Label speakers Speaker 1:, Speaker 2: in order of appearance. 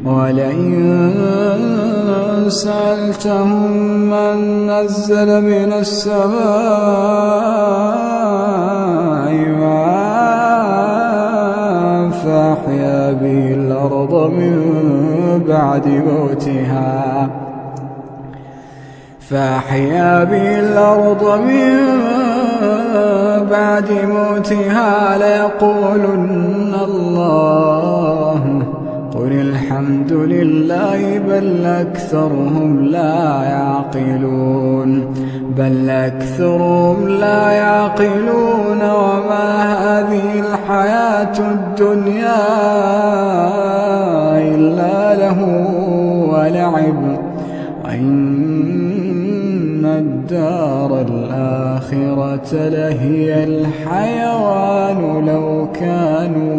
Speaker 1: ولئن سألتهم من نزل من السماء ماء فأحيا به الأرض من بعد موتها ليقولن الله قل الحمد لله بل أكثرهم لا يعقلون وما هذه الحياة الدنيا إلا له ولعب وإن الدار الآخرة لهي الحيوان لو كانوا